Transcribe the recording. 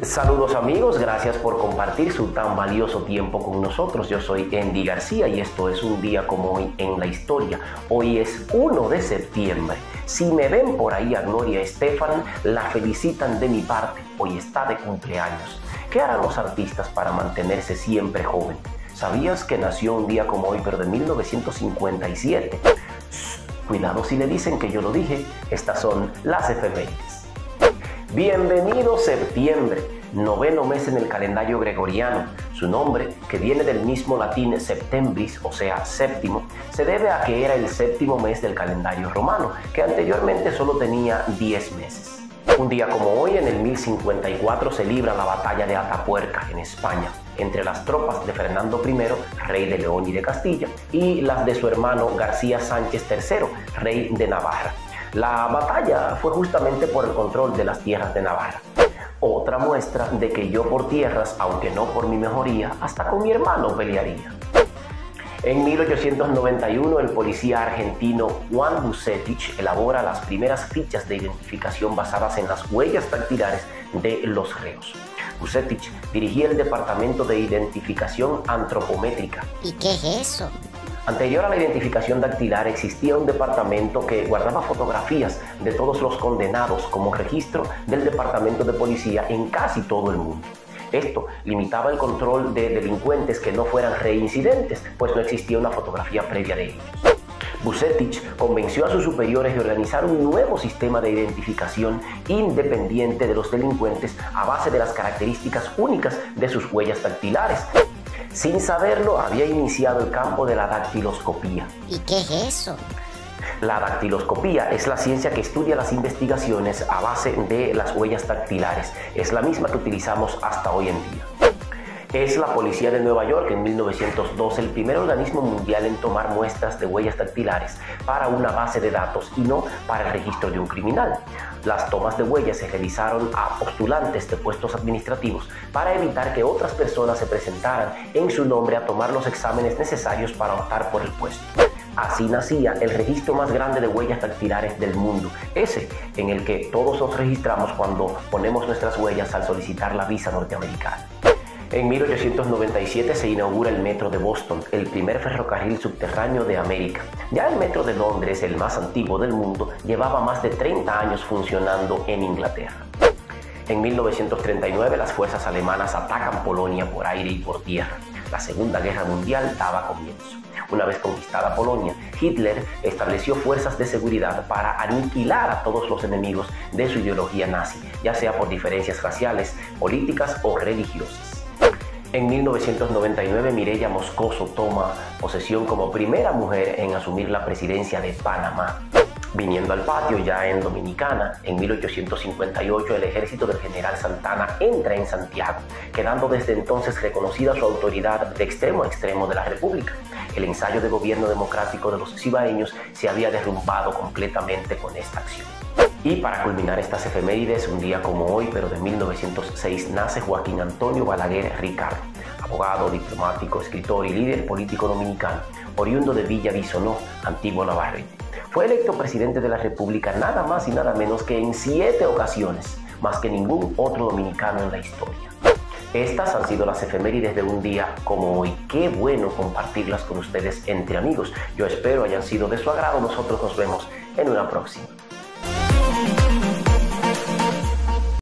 Saludos amigos, gracias por compartir su tan valioso tiempo con nosotros. Yo soy Andy García y esto es un día como hoy en la historia. Hoy es 1 de septiembre. Si me ven por ahí a Gloria Estefan, la felicitan de mi parte. Hoy está de cumpleaños. ¿Qué harán los artistas para mantenerse siempre joven? ¿Sabías que nació un día como hoy, pero de 1957? Cuidado si le dicen que yo lo dije. Estas son las efemérides. Bienvenido septiembre, noveno mes en el calendario gregoriano. Su nombre, que viene del mismo latín septembris, o sea, séptimo, se debe a que era el séptimo mes del calendario romano, que anteriormente solo tenía 10 meses. Un día como hoy, en el 1054, se libra la batalla de Atapuerca, en España, entre las tropas de Fernando I, rey de León y de Castilla, y las de su hermano García Sánchez III, rey de Navarra. La batalla fue justamente por el control de las tierras de Navarra. Otra muestra de que yo por tierras, aunque no por mi mejoría, hasta con mi hermano pelearía. En 1891, el policía argentino Juan Bucetich elabora las primeras fichas de identificación basadas en las huellas dactilares de los reos. Bucetich dirigía el Departamento de Identificación Antropométrica. ¿Y qué es eso? Anterior a la identificación dactilar existía un departamento que guardaba fotografías de todos los condenados como registro del departamento de policía en casi todo el mundo. Esto limitaba el control de delincuentes que no fueran reincidentes, pues no existía una fotografía previa de ellos. Bucetich convenció a sus superiores de organizar un nuevo sistema de identificación independiente de los delincuentes a base de las características únicas de sus huellas dactilares. Sin saberlo, había iniciado el campo de la dactiloscopía. ¿Y qué es eso? La dactiloscopía es la ciencia que estudia las investigaciones a base de las huellas dactilares. Es la misma que utilizamos hasta hoy en día. Es la policía de Nueva York en 1902 el primer organismo mundial en tomar muestras de huellas dactilares para una base de datos y no para el registro de un criminal. Las tomas de huellas se realizaron a postulantes de puestos administrativos para evitar que otras personas se presentaran en su nombre a tomar los exámenes necesarios para optar por el puesto. Así nacía el registro más grande de huellas dactilares del mundo, ese en el que todos nos registramos cuando ponemos nuestras huellas al solicitar la visa norteamericana. En 1897 se inaugura el Metro de Boston, el primer ferrocarril subterráneo de América. Ya el Metro de Londres, el más antiguo del mundo, llevaba más de 30 años funcionando en Inglaterra. En 1939 las fuerzas alemanas atacan Polonia por aire y por tierra. La Segunda Guerra Mundial daba comienzo. Una vez conquistada Polonia, Hitler estableció fuerzas de seguridad para aniquilar a todos los enemigos de su ideología nazi, ya sea por diferencias raciales, políticas o religiosas. En 1999, Mireya Moscoso toma posesión como primera mujer en asumir la presidencia de Panamá. Viniendo al patio ya en Dominicana, en 1858 el ejército del general Santana entra en Santiago, quedando desde entonces reconocida su autoridad de extremo a extremo de la República. El ensayo de gobierno democrático de los cibaeños se había derrumbado completamente con esta acción. Y para culminar estas efemérides, un día como hoy, pero de 1906, nace Joaquín Antonio Balaguer Ricardo, abogado, diplomático, escritor y líder político dominicano, oriundo de Villa Bisonó, antiguo Navarrete. Fue electo presidente de la República nada más y nada menos que en 7 ocasiones, más que ningún otro dominicano en la historia. Estas han sido las efemérides de un día como hoy. Qué bueno compartirlas con ustedes entre amigos. Yo espero hayan sido de su agrado. Nosotros nos vemos en una próxima.